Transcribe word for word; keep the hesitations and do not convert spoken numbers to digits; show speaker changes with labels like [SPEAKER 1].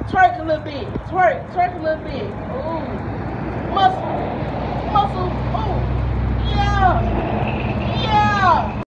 [SPEAKER 1] Twerk a little bit. Twerk. Twerk a little bit. Ooh. Muscle. Muscle. Ooh. Yeah. Yeah.